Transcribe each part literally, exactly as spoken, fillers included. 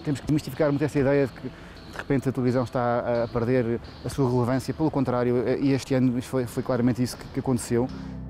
temos que demistificar muito essa ideia de que de repente a televisão está a perder a sua relevância, pelo contrário, e este ano foi, foi claramente isso que, que aconteceu.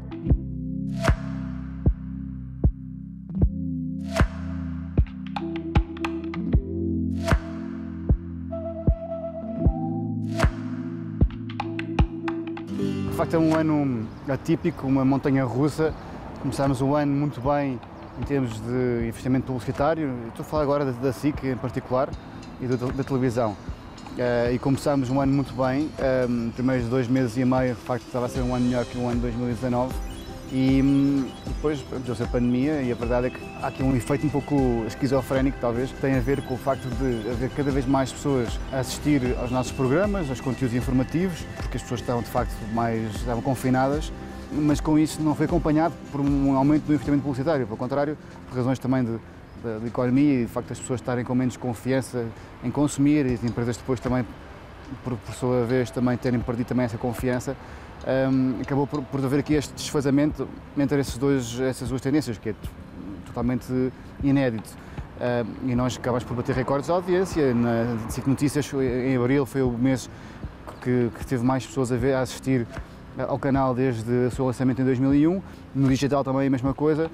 De facto é um ano atípico, uma montanha russa. Começámos o ano muito bem em termos de investimento publicitário, estou a falar agora da, da S I C em particular e da, da televisão. Uh, e começámos um ano muito bem, um, primeiros dois meses e meio, de facto estava a ser um ano melhor que o ano de dois mil e dezanove e um, depois deu-se a pandemia e a verdade é que há aqui um efeito um pouco esquizofrénico talvez, que tem a ver com o facto de haver cada vez mais pessoas a assistir aos nossos programas, aos conteúdos informativos, porque as pessoas estavam de facto mais, estavam confinadas, mas com isso não foi acompanhado por um aumento do investimento publicitário, pelo contrário, por razões também de Da, da economia e de facto as pessoas estarem com menos confiança em consumir e as empresas depois também, por, por sua vez, também terem perdido também essa confiança, um, acabou por, por haver aqui este desfazamento entre esses dois, essas duas tendências, que é totalmente inédito. Um, e nós acabamos por bater recordes de audiência. Na S I C Notícias, em abril, foi o mês que, que teve mais pessoas a, ver, a assistir ao canal desde o seu lançamento em dois mil e um. No digital também a mesma coisa.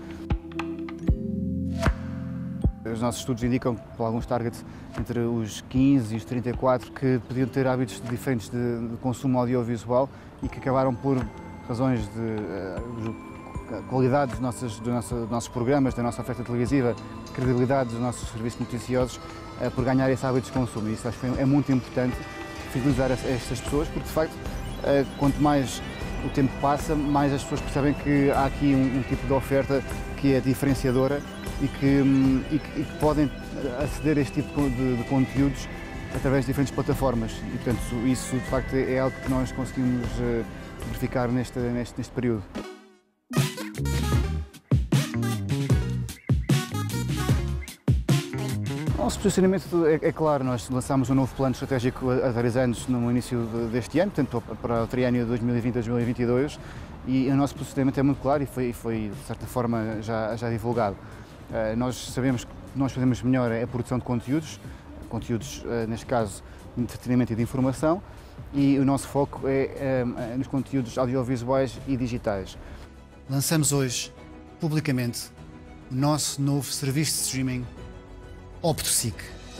Os nossos estudos indicam, por alguns targets, entre os quinze e os trinta e quatro, que podiam ter hábitos diferentes de, de consumo audiovisual e que acabaram por razões de uh, qualidade dos nossos, do nosso, dos nossos programas, da nossa oferta televisiva, credibilidade dos nossos serviços noticiosos, uh, por ganhar esse hábito de consumo. E isso acho que é muito importante fidelizar estas pessoas, porque de facto, uh, quanto mais o tempo passa, mais as pessoas percebem que há aqui um, um tipo de oferta que é diferenciadora e que, e que, e que podem aceder a este tipo de, de conteúdos através de diferentes plataformas e, portanto, isso de facto é algo que nós conseguimos uh, verificar neste, neste, neste período. O nosso posicionamento é, é claro, nós lançámos um novo plano estratégico há três anos no início deste ano, portanto para o triênio dois mil e vinte a dois mil e vinte e dois, e o nosso posicionamento é muito claro e foi, foi de certa forma já, já divulgado. Uh, nós sabemos que nós fazemos melhor é a produção de conteúdos, conteúdos, uh, neste caso, de entretenimento e de informação, e o nosso foco é uh, nos conteúdos audiovisuais e digitais. Lançamos hoje, publicamente, o nosso novo serviço de streaming, OptoSIC.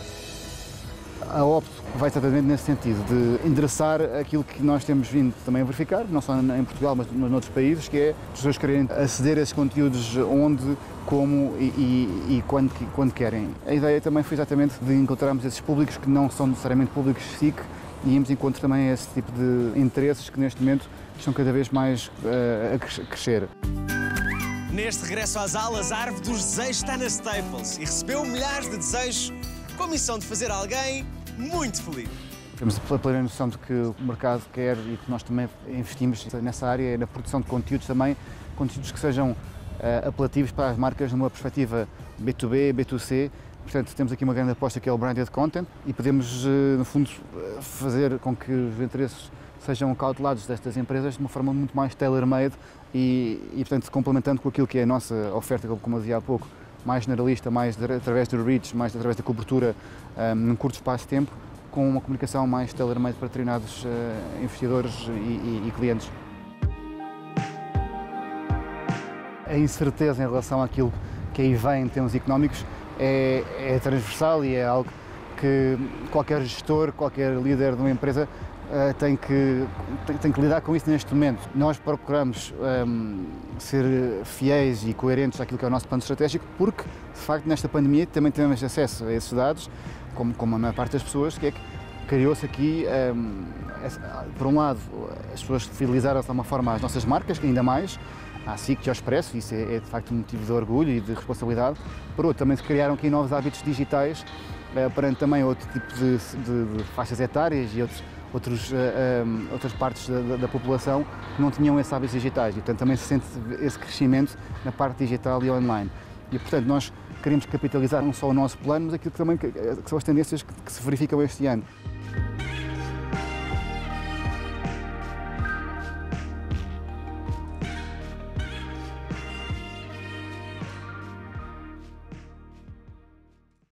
A Opto vai exatamente nesse sentido, de endereçar aquilo que nós temos vindo também a verificar, não só em Portugal, mas noutros países, que é as pessoas querem aceder a esses conteúdos onde, como e, e, e quando, quando querem. A ideia também foi exatamente de encontrarmos esses públicos que não são necessariamente públicos S I C e íamos encontrar também esse tipo de interesses que neste momento estão cada vez mais uh, a crescer. Neste regresso às aulas, a árvore dos desejos está na Staples e recebeu milhares de desejos com a missão de fazer alguém muito feliz. Temos a plena noção de que o mercado quer e que nós também investimos nessa área, na produção de conteúdos também, conteúdos que sejam uh, apelativos para as marcas numa perspectiva B dois B, B dois C. Portanto, temos aqui uma grande aposta que é o branded content e podemos, uh, no fundo, fazer com que os interesses sejam cautelados destas empresas de uma forma muito mais tailor-made e, e, portanto, complementando com aquilo que é a nossa oferta, como eu dizia há pouco, mais generalista, mais de, através do reach, mais através da cobertura um, num curto espaço de tempo, com uma comunicação mais tailor-made para determinados uh, investidores e, e, e clientes. A incerteza em relação àquilo que aí vem em termos económicos é, é transversal e é algo que qualquer gestor, qualquer líder de uma empresa uh, tem, que, tem, tem que lidar com isso neste momento. Nós procuramos um, ser fiéis e coerentes àquilo que é o nosso plano estratégico porque, de facto, nesta pandemia também temos acesso a esses dados, como, como a maior parte das pessoas, que é que criou-se aqui, um, por um lado, as pessoas fidelizaram-se de uma forma às nossas marcas, ainda mais, à S I C e ao Expresso, isso é, é de facto um motivo de orgulho e de responsabilidade. Por outro, também se criaram aqui novos hábitos digitais, uh, perante também outro tipo de, de, de faixas etárias e outros, outros, uh, um, outras partes da, da população que não tinham esses hábitos digitais e, portanto, também se sente esse crescimento na parte digital e online. E, portanto, nós queremos capitalizar não só o nosso plano, mas aquilo que também que são as tendências que, que se verificam este ano.